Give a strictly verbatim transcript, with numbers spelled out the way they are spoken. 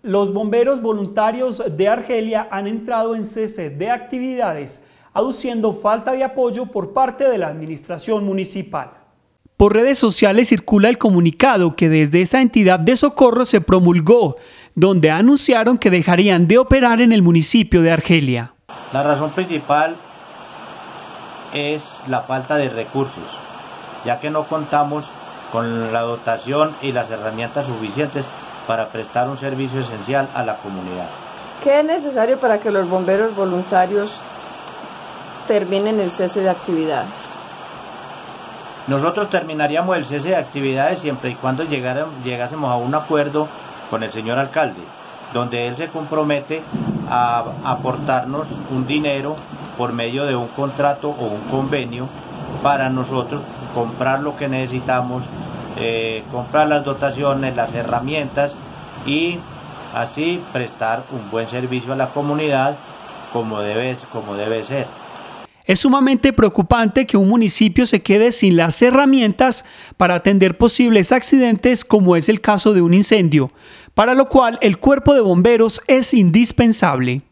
Los bomberos voluntarios de Argelia han entrado en cese de actividades, aduciendo falta de apoyo por parte de la administración municipal. Por redes sociales circula el comunicado que desde esta entidad de socorro se promulgó, donde anunciaron que dejarían de operar en el municipio de Argelia. La razón principal es la falta de recursos, ya que no contamos con la dotación y las herramientas suficientes para prestar un servicio esencial a la comunidad. ¿Qué es necesario para que los bomberos voluntarios terminen el cese de actividades? Nosotros terminaríamos el cese de actividades siempre y cuando llegásemos a un acuerdo con el señor alcalde, donde él se compromete a aportarnos un dinero por medio de un contrato o un convenio para nosotros comprar lo que necesitamos, eh, comprar las dotaciones, las herramientas y así prestar un buen servicio a la comunidad como debe, como debe ser. Es sumamente preocupante que un municipio se quede sin las herramientas para atender posibles accidentes como es el caso de un incendio, para lo cual el cuerpo de bomberos es indispensable.